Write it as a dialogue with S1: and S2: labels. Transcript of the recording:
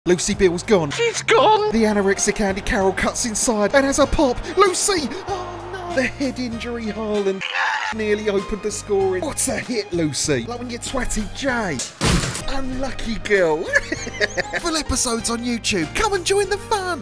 S1: Lucy Beale's gone.
S2: She's gone!
S1: The anorexic Andy Carroll cuts inside and has a pop. Lucy! Oh no! The head injury Haaland nearly opened the scoring. What's a hit, Lucy? Like when you twatty Jay. Unlucky girl. Full episodes on YouTube. Come and join the fun.